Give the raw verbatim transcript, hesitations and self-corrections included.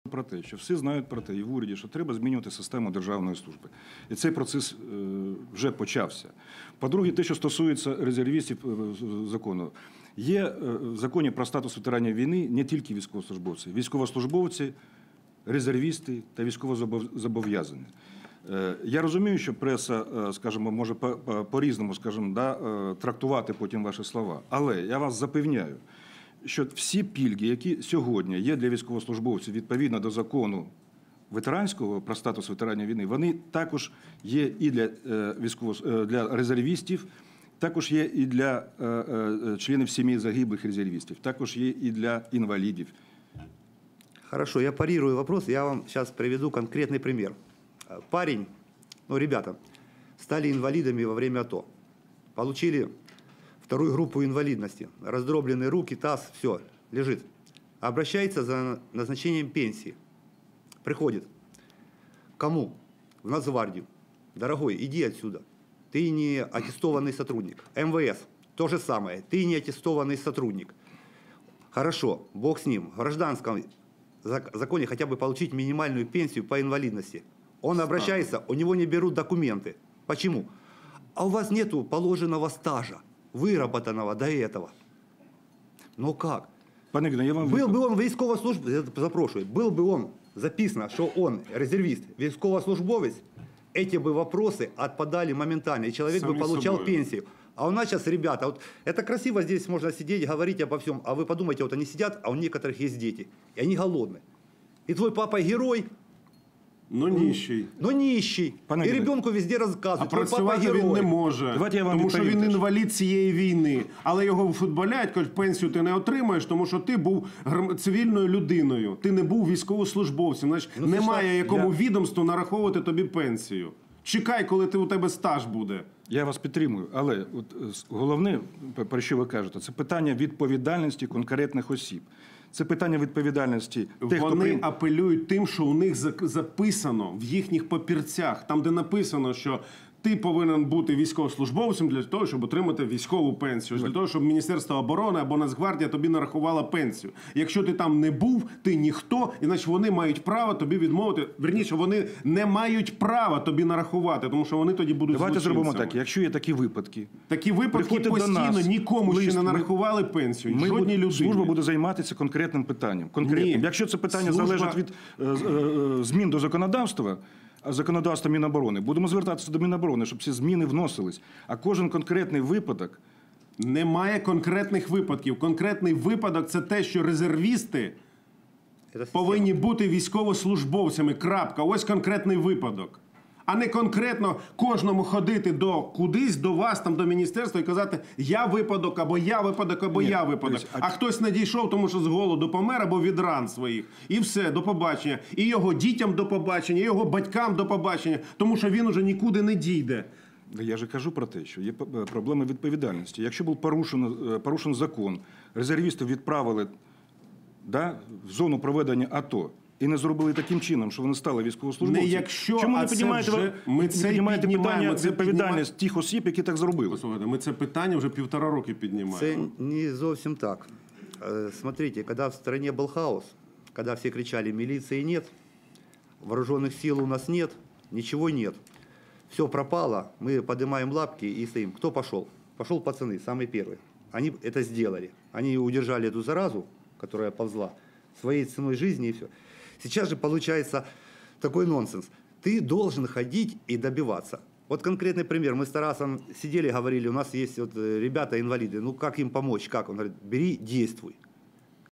Про те, що всі знають про те і в уряді, що треба змінювати систему державної служби. І цей процес е, вже почався. По-друге, те, що стосується резервістів е, закону. Є е, в законі про статус ветеранів війни не тільки військовослужбовці. Військовослужбовці, резервісти та військовозобов'язані. Е, я розумію, що преса, е, скажімо, може по-різному, скажімо, да, е, трактувати потім ваші слова. Але я вас запевняю, що всі пільги, які сьогодні є для військовослужбовців відповідно до закону ветеранського про статус ветеранів війни, вони також є і для, військово, для резервістів, також є і для членів сімей загиблих резервістів, також є і для інвалідів. Хорошо, я парирую вопрос, я вам сейчас приведу конкретный пример. Парень, ну ребята, стали инвалидами во время АТО, получили вторую группу инвалидности, раздробленные руки, таз, все, лежит. Обращается за назначением пенсии. Приходит. Кому? В Нацгвардию. Дорогой, иди отсюда. Ты не аттестованный сотрудник. эм вэ эс. То же самое. Ты не аттестованный сотрудник. Хорошо, бог с ним. В гражданском законе хотя бы получить минимальную пенсию по инвалидности. Он обращается, у него не берут документы. Почему? А у вас нету положенного стажа, выработанного до этого. Ну как? Пане Віктор, я вам... Был бы он військовослужбовець, я запрошую, был бы он записано, что он резервист, військовослужбовец, эти бы вопросы отпадали моментально, и человек Сами бы получал собой. пенсию. А у нас сейчас, ребята, вот это красиво здесь можно сидеть, говорить обо всем, а вы подумайте, вот они сидят, а у некоторых есть дети, и они голодны. И твой папа герой, но нищий. Но нищий. Пане і ребенку везде розказують. А працювати він не може, я вам тому що він теж. інвалід цієї війни. Але його футболять, кажуть, пенсію ти не отримаєш, тому що ти був цивільною людиною. Ти не був військовослужбовцем. Значить, ну, немає що? якому я... відомству нараховувати тобі пенсію. Чекай, коли ти, у тебе стаж буде. Я вас підтримую, але от, головне, про що ви кажете, це питання відповідальності конкретних осіб. Це питання відповідальності тих, Вони хто... Вони апелюють тим, що у них записано в їхніх папірцях, там, де написано, що ти повинен бути військовослужбовцем для того, щоб отримати військову пенсію, для того, щоб Міністерство оборони або Нацгвардія тобі нарахувала пенсію. Якщо ти там не був, ти ніхто, іначе вони мають право тобі відмовити. Вірніше, вони не мають права тобі нарахувати, тому що вони тоді будуть Давайте злочинцями. зробимо так, якщо є такі випадки. Такі випадки постійно, нікому ще не нарахували пенсію, ми, жодній людині. Служба буде займатися конкретним питанням. Конкретним. Ні. Якщо це питання Служба... залежить від е, е, змін до законодавства, законодавства Міноборони, будемо звертатися до Міноборони, щоб ці зміни вносились. А кожен конкретний випадок... Немає конкретних випадків. Конкретний випадок – це те, що резервісти повинні бути військовослужбовцями. Крапка. Ось конкретний випадок. А не конкретно кожному ходити до кудись, до вас, там, до міністерства і казати «я випадок», або «я випадок», або Ні, «я випадок». Тобто, а... а хтось не дійшов, тому що з голоду помер, або від ран своїх. І все, до побачення. І його дітям до побачення, і його батькам до побачення, тому що він уже нікуди не дійде. Я же кажу про те, що є проблема відповідальності. Якщо був порушено, порушен закон, резервістів відправили да, в зону проведення АТО, і не зробили таким чином, що вони стали військовослужбовцями. Не якщо, Чому а не піднімаєте, вже, ми це піднімаєте питання це відповідальність піднімає... тих осіб, які так зробили? Послухайте, ми це питання вже півтора роки піднімаємо. Це не зовсім так. Смотрите, когда в стране был хаос, когда все кричали «милиции нет», «вооруженных сил у нас нет», ничего нет. Все пропало, мы поднимаем лапки и стоим. Кто пошел? Пошел пацаны, самые первые. Они это сделали. Они удержали эту заразу, которая ползла, своей ценой жизни и все. Сейчас же получается такой нонсенс. Ты должен ходить и добиваться. Вот конкретный пример. Мы с Тарасом сидели, говорили, у нас есть вот ребята-инвалиды. Ну как им помочь? Как? Он говорит, бери, действуй.